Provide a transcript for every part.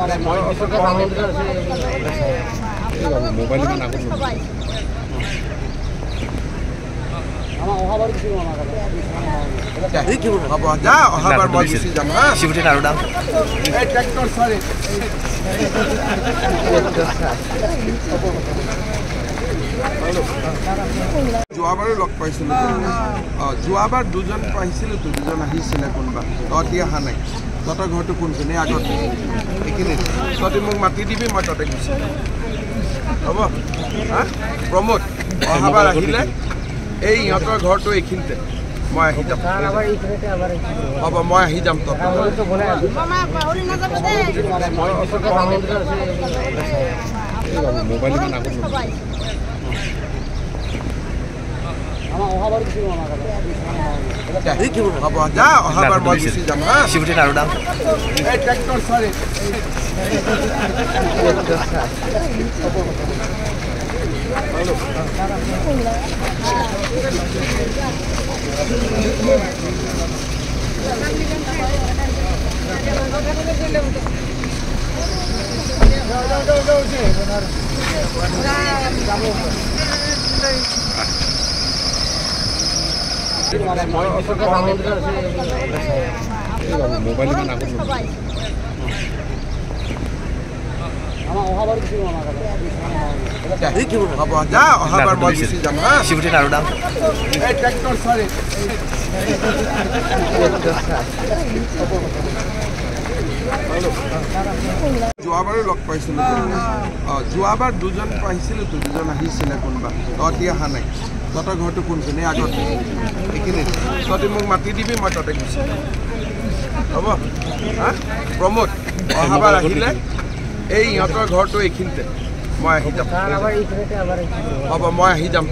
mobile ইমান আগত হ'ব যা অহাবাৰ মই গুচি যাম হা শিৱটিন আৰু দাম এই ট্ৰেক্টৰ সৰি যোৱাবাৰো লগ পাইছিলোঁ যোৱাবাৰ দুজন পাইছিলোঁ দুজন আহিছিলে কোনোবা তহঁতি অহা নাই তহঁতৰ ঘৰটো কোনখিনি আগত এইখিনিত তহঁতি মোক মাতি দিবি মই তহঁতে গুচি হ'ব হা প্ৰমোদ অহাবাৰ আহিলে এই ইহঁতৰ ঘৰটো এইখিনিতে মই আহি যাম হ'ব মই আহি যাম মোবাইল ইমান আগত হ'ব যা অহাবাৰ মই গুচি যাম হা শিৱটিন আৰু দাম এই ট্ৰেক্টৰ সৰি মোবাইল ইমান আগত হ'ব যা অহাবাৰ মই গুচি যাম হা শিৱটিন আৰু দাম এই ট্ৰেক্টৰ সৰি যোৱাবাৰো লগ পাইছিলোঁ যোৱাবাৰ দুজন পাইছিলোঁ দুজন আহিছিলে কোনোবা তহঁতি অহা নাই তহঁতৰ ঘৰটো কোনখিনি আগত এইখিনিত তহঁতি মোক মাতি দিবি মই তহঁতে গুচি হ'ব হা প্ৰমোদ অহাবাৰ আহিলে এই ইহঁতৰ ঘৰটো এইখিনিতে মই আহি যাম হ'ব মই আহি যাম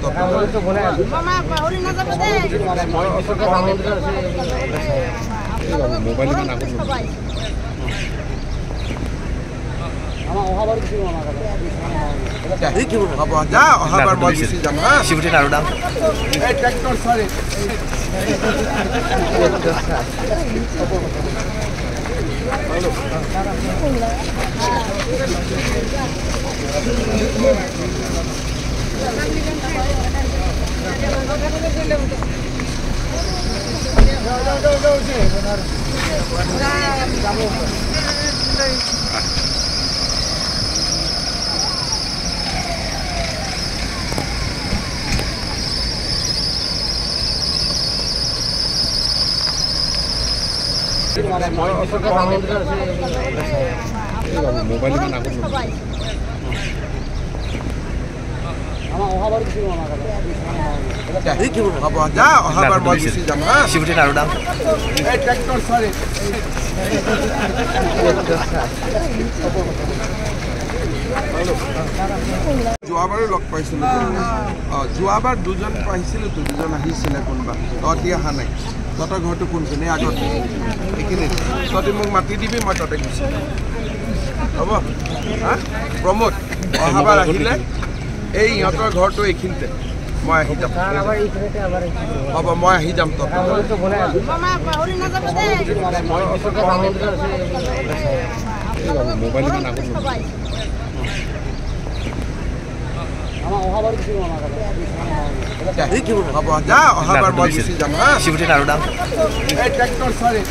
মোবাইল ইমান আগত হ'ব যা অহাবাৰ মই গুচি যাম হা শিৱটিন আৰু দাম এই ট্ৰেক্টৰ সৰি মোবাইল ইমান আগত হ'ব যা অহাবাৰ মই গুচি যাম হা শিৱটিন আৰু দাম এই ট্ৰেক্টৰ সৰি যোৱাবাৰো লগ পাইছিলোঁ যোৱাবাৰ দুজন পাইছিলোঁ দুজন আহিছিলে কোনোবা তহঁতি অহা নাই তহঁতৰ ঘৰটো কোনখিনি আগত এইখিনিত তহঁতি মোক মাতি দিবি মই তহঁতে গুচি হ'ব হা প্ৰমোদ অহাবাৰ আহিলে এই ইহঁতৰ ঘৰটো এইখিনিতে মই আহি যাম হ'ব মই আহি যাম মোবাইল ইমান আগত হ'ব যা অহাবাৰ মই গুচি যাম হা শিৱটিন আৰু দাম এই ট্ৰেক্টৰ সৰি